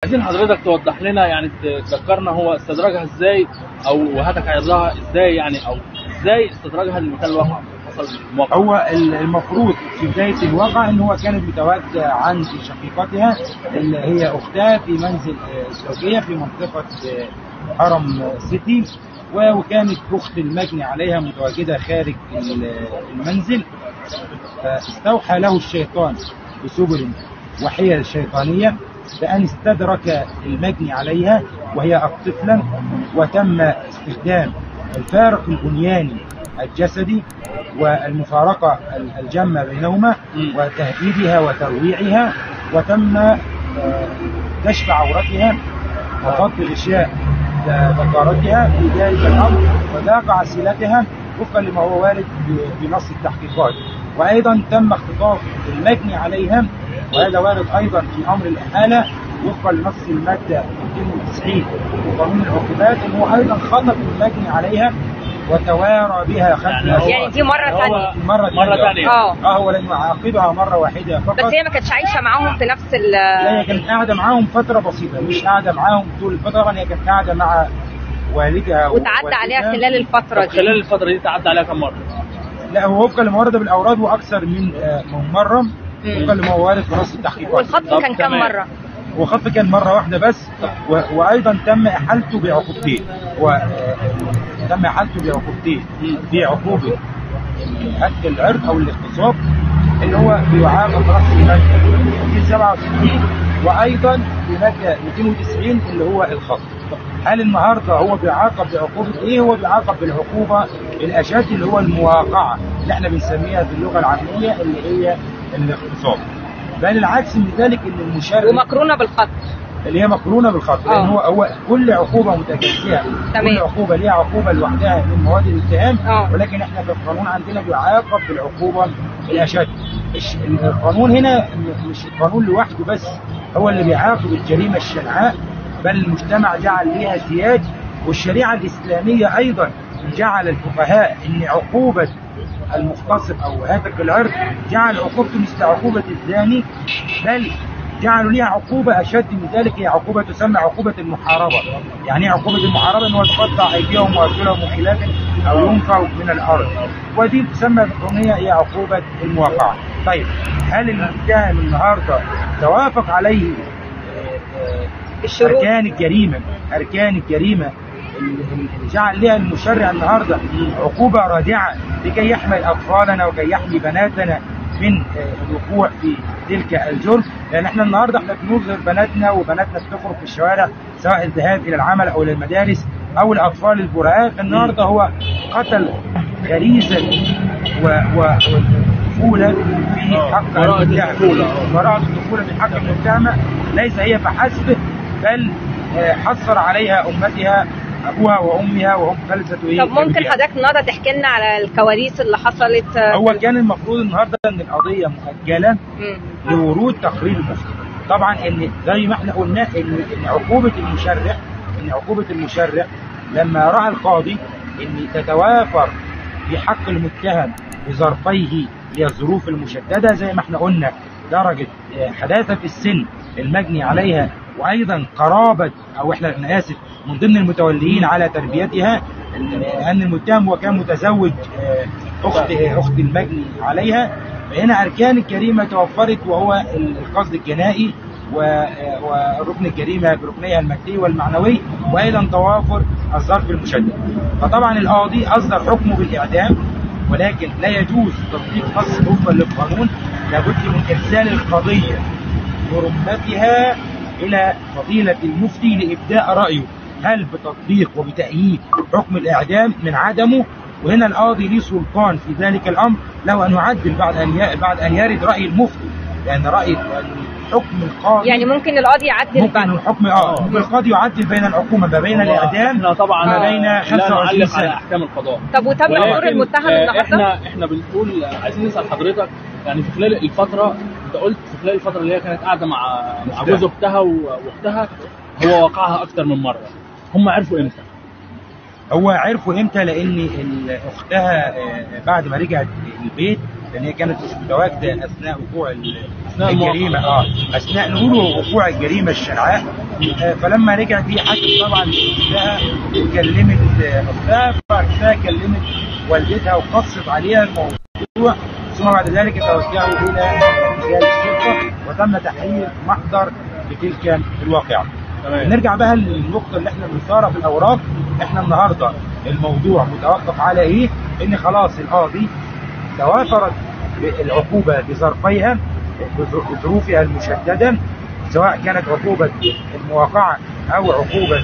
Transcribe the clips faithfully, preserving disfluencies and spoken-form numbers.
عايزين حضرتك توضح لنا، يعني تذكرنا هو استدرجها ازاي او هتك عرضها ازاي، يعني او ازاي استدرجها المكان الواقع حصل الموقع. هو المفروض في بدايه الواقع ان هو كانت متواجده عند شقيقتها اللي هي اختها في منزل الزوجيه في منطقه هرم سيتي، وكانت اخت المجني عليها متواجده خارج المنزل. فاستوحى له الشيطان بسبل وحيل شيطانيه بأن استدرك المجني عليها وهي طفلا، وتم استخدام الفارق البنياني الجسدي والمفارقة الجامة بينهما وتهديدها وترويعها، وتم كشف عورتها وفض غشاء ذكرتها في ذلك الأمر وذاق عسيلتها وفقا لما هو وارد بنص التحقيقات. وأيضا تم اختطاف المجني عليها، وهذا وارد أيضا في أمر الإحالة وفقا لنص المادة مئتين وتسعين وقانون العقوبات، أنه أيضا خطف المجني عليها وتوارى بها خلفها. يعني دي مرة ثانية مرة مرة ثانية اه اه هو لن يعاقبها مرة واحدة فقط. بس هي ما كانتش عايشة معاهم في نفس ال لا، هي كانت قاعدة معاهم فترة بسيطة، مش قاعدة معاهم طول الفترة، هي كانت قاعدة مع والدها وتعدى عليها خلال الفترة دي. خلال الفترة دي تعدى عليها كم مرة؟ لا، هو وفقا لما ورد بالأوراد وأكثر من من مرة وفقا لما وارد في نص التحقيقات. والخطف كان كم مرة؟ وخطف كان مرة واحدة بس، و... وأيضا تم إحالته بعقوبتين، وتم إحالته بعقوبتين، بعقوبة هتك العرض أو الاغتصاب اللي هو بيعاقب برأس المادة مئتين وسبعة وستين، وأيضا بمادة مئتين وتسعين اللي هو الخطف. هل النهارده هو بيعاقب بعقوبة إيه؟ هو بيعاقب بالعقوبة الأشد اللي هو المواقعة اللي احنا بنسميها في اللغة العامية اللي هي الاغتصاب. بل العكس من ذلك ان المشرع ومقرونه بالخطف اللي هي مقرونه بالخطف، لان هو هو كل عقوبه متجزئه، كل عقوبه ليها عقوبه لوحدها من مواد الاتهام، ولكن احنا في القانون عندنا بيعاقب بالعقوبه الاشد. القانون هنا مش القانون لوحده بس هو اللي بيعاقب الجريمه الشنعاء، بل المجتمع جعل ليها سياج، والشريعه الاسلاميه ايضا جعل الفقهاء ان عقوبه المغتصب او هاتك العرض جعل عقوبته مثل عقوبه الزاني، بل جعلوا ليها عقوبه اشد من ذلك، هي عقوبه تسمى عقوبه المحاربه. يعني ايه عقوبه المحاربه؟ ان هو تقطع ايديهم وارجلهم من خلاف او ينفوا من الارض، ودي تسمى بالقانونيه هي عقوبه المواقعه. طيب، هل المتهم النهارده توافق عليه اركان الجريمه اركان الجريمه اللي جعل لها المشرع النهارده عقوبه رادعه لكي يحمي اطفالنا وكي يحمي بناتنا من الوقوع في تلك الجرم؟ لان احنا النهارده احنا بنظهر بناتنا وبناتنا بتخرج في الشوارع سواء الذهاب الى العمل او الى المدارس او الاطفال البرعاء. النهارده هو قتل غريزه والطفوله في حق المتهم، براءة الطفوله في حق المتهمه، ليس هي فحسب بل حصر عليها امتها ابوها وامها وهم خلفته. طب ممكن حضرتك النهارده تحكي لنا على الكواليس اللي حصلت؟ هو كان المفروض النهارده ان القضيه مؤجله لورود تقرير المفتي. طبعا ان زي ما احنا قلنا ان عقوبه المشرع ان عقوبه المشرع لما راى القاضي ان تتوافر في حق المتهم بظرفيه هي الظروف المشدده زي ما احنا قلنا، درجه حداثه السن المجني عليها، وايضا قرابه او احنا انا اسف من ضمن المتوليين على تربيتها، لان المتهم هو كان متزوج اخت اخت المجني عليها. فهنا اركان الجريمه توفرت، وهو القصد الجنائي وركن الجريمه بركنيها المادي والمعنوي، وايضا توافر الظرف المشدد. فطبعا القاضي اصدر حكمه بالاعدام، ولكن لا يجوز تطبيق نص وفقا للقانون، لابد من ارسال القضيه برمتها الى فضيله المفتي لابداء رايه هل بتطبيق وبتأييد حكم الإعدام من عدمه. وهنا القاضي ليه سلطان في ذلك الأمر، له أن يعدل بعد أن بعد أن يرد رأي المفتي، لأن رأي حكم القاضي يعني ممكن القاضي يعدل ممكن بعد الحكم اه ممكن القاضي يعدل بين العقوبة ما بين الإعدام طبعا ما بين خمسة وعشرين سنة على أحكام القضاء. طب وتم حضور المتهم النهارده؟ احنا احنا بنقول عايزين نسأل حضرتك، يعني في خلال الفترة انت قلت في خلال الفترة اللي هي كانت قاعدة مع مع جوز اختها واختها هو وقعها أكتر من مرة، هم عرفوا امتى؟ هو عرفوا امتى؟ لان اختها بعد ما رجعت البيت لان هي كانت مش متواجده اثناء وقوع الجريمه اه اثناء نقول وقوع الجريمه الشنعاء. آه فلما رجعت هي حكت طبعا اختها وكلمت اختها، فاختها كلمت والدتها وقصت عليها الموضوع، ثم بعد ذلك توجهوا الى رجال الشرطه وتم تحرير محضر بتلك الواقعه. نرجع بقى للنقطه اللي احنا بنثارها في الاوراق. احنا النهارده الموضوع متوقف على ايه؟ ان خلاص القاضي توافرت العقوبه بظرفيها بظروفها المشدده، سواء كانت عقوبه المواقعه او عقوبه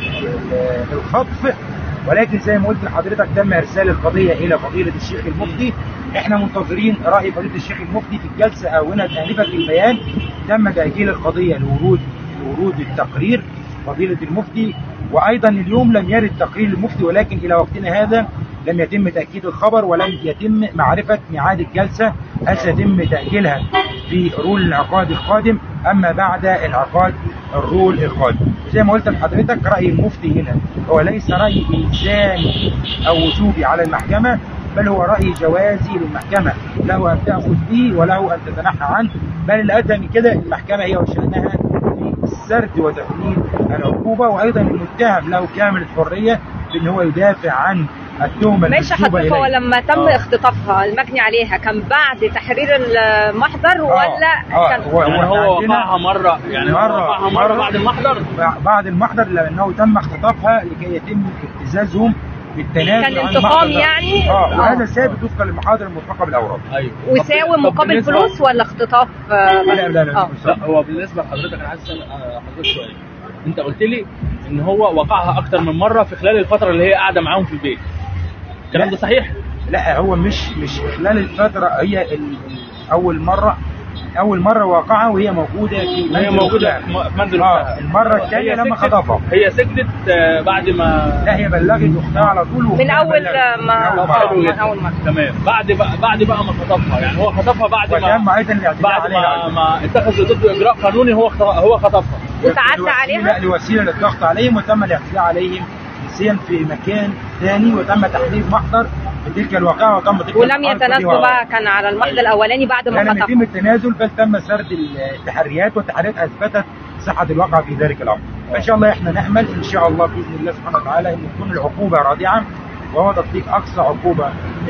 الخطف، ولكن زي ما قلت لحضرتك تم ارسال القضيه الى فضيله الشيخ المفتي. احنا منتظرين راي فضيله الشيخ المفتي في الجلسه اونه انفه في البيان. تم تاجيل القضيه لورود لورود التقرير فضيله المفتي، وايضا اليوم لم يرد تقرير المفتي، ولكن الى وقتنا هذا لم يتم تاكيد الخبر ولم يتم معرفه ميعاد الجلسه، هل سيتم تاجيلها في رول الانعقاد القادم اما بعد انعقاد الرول القادم. زي ما قلت لحضرتك راي المفتي هنا هو ليس راي الزامي او وجوبي على المحكمه، بل هو راي جوازي للمحكمه، له ان تاخذ به وله ان تتنحى عنه، بل الادنى من كده المحكمه هي وشانها في سرد وتفنيد العقوبه، وايضا المتهم له كامل الحريه في ان هو يدافع عن التهمه ماشي حضرتك. هو لما تم آه. اختطافها المجني عليها كان بعد تحرير المحضر ولا آه. كان هو يعني هو وقعها مره يعني مرة وقعها مره بعد المحضر؟ بعد المحضر لانه تم اختطافها لكي يتم ابتزازهم بالتنازل كان عن انتقام المحضر. يعني؟ اه وهذا ثابت وفقا للمحاضر المرتقى بالاوراق. ايوه. وساوي مقابل فلوس ولا اختطاف؟ لا لا لا, لا. آه. لا هو بالنسبه لحضرتك انا عايز اسال حضرتك سؤال. انت قلت لي ان هو وقعها اكتر من مره في خلال الفتره اللي هي قاعده معاهم في البيت. الكلام ده صحيح؟ لا هو مش مش خلال الفتره، هي ال... اول مره اول مره واقعه وهي موجوده في هي موجوده في منزل اه المره الثانيه لما خطفها هي سكتت بعد ما لا هي بلغت اختها على طول من اول ما من اول مره تمام. بعد بقى بعد بقى ما خطفها، يعني هو خطفها بعد ما بعد ما, ما اتخذ ضده اجراء قانوني هو هو خطفها وتعدى عليها لا لوسيله للضغط عليهم، وتم الاعتداء عليهم نسيا في مكان ثاني، وتم تحرير محضر بتلك الواقعه وتم تلك ولم يتنازلوا بقى. كان على المحضر الاولاني بعد ما خطفوا. لم يتم التنازل بل تم سرد التحريات، والتحريات اثبتت صحه الواقع في ذلك الامر. فان شاء الله احنا نامل ان شاء الله باذن الله سبحانه وتعالى ان تكون العقوبه رادعه وهو تطبيق اقصى عقوبه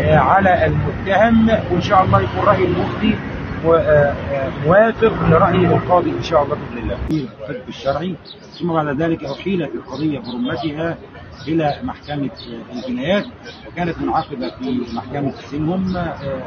على المتهم، وان شاء الله يكون راي المفتي موافق لراي القاضي ان شاء الله باذن الله في الحكم الشرعي. ثم بعد ذلك احيلت القضيه برمتها الى محكمه الجنايات، وكانت منعقده في محكمه السنهم،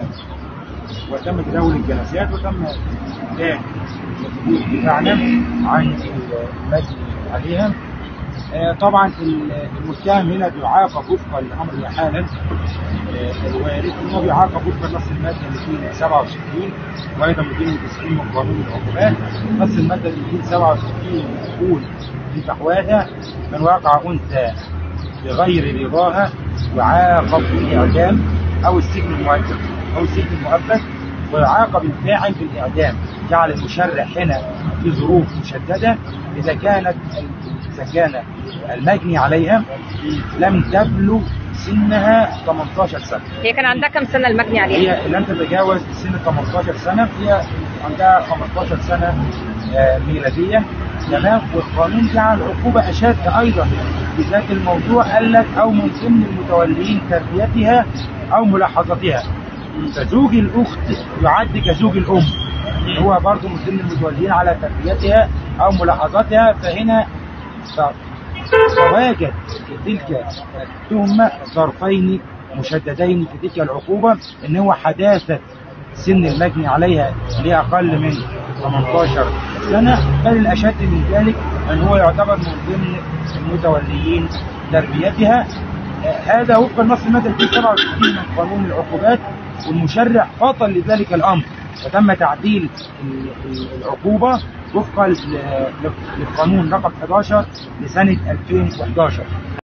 وتم تداول الجلسات وتم استفتاء دفاعنا عن المجني عليها. طبعا المتهم هنا بيعاقب وفقا لامر حالا الوارد انه بيعاقب وفقا نص الماده مئتين وسبعة وستين وايضا مئتين وتسعين من قانون العقوبات. نص الماده مئتين وسبعة وستين يقول في فحواها من وقع انثى بغير رضاها يعاقب بالاعدام او السجن المؤبد او السجن المؤبد، ويعاقب الفاعل بالاعدام. جعل المشرع هنا في ظروف مشدده اذا كانت اذا كان المجني عليها لم تبلغ سنها ثمانية عشر سنه. هي كان عندها كم سنه المجني عليها؟ هي لم تتجاوز سن ثمانية عشر سنه، هي عندها خمسة عشر سنه ميلاديه. تمام. والقانون جعل عقوبه اشد ايضا في ذات الموضوع، قال لك او من ضمن المتولين تربيتها او ملاحظتها. فزوج الاخت يعد كزوج الام، هو برضه من ضمن المتولين على تربيتها او ملاحظتها. فهنا تواجد تلك التهمه ظرفين مشددين في تلك العقوبه، ان هو حداثه سن المجني عليها لاقل من ثمانية عشر سنه، بل الاشد من ذلك ان هو يعتبر من ضمن المتوليين تربيتها. هذا وفق النص الماده مئتين وسبعة وستين من قانون العقوبات، والمشرع فطن لذلك الامر وتم تعديل العقوبه وفقا للقانون رقم احد عشر لسنه ألفين وأحد عشر.